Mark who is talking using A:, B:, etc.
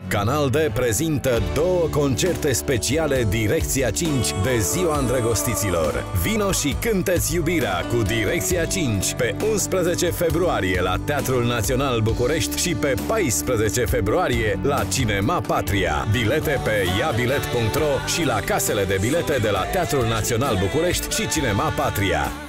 A: Canal D prezintă două concerte speciale Direcția 5 de Ziua Îndrăgostiților. Vino și cântă-ți iubirea cu Direcția 5 pe 11 februarie la Teatrul Național București și pe 14 februarie la Cinema Patria. Bilete pe iabilet.ro și la casele de bilete de la Teatrul Național București și Cinema Patria.